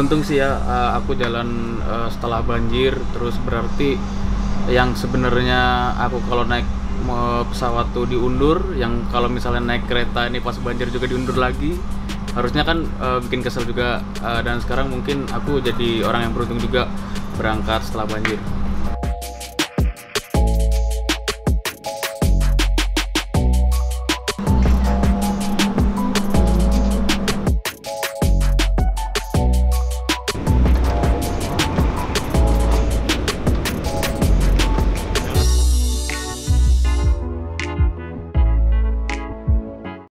beruntung sih ya, aku jalan setelah banjir, terus berarti yang sebenarnya aku kalau naik pesawat tuh diundur, yang kalau misalnya naik kereta ini pas banjir juga diundur lagi, harusnya kan bikin kesel juga, dan sekarang mungkin aku jadi orang yang beruntung juga berangkat setelah banjir.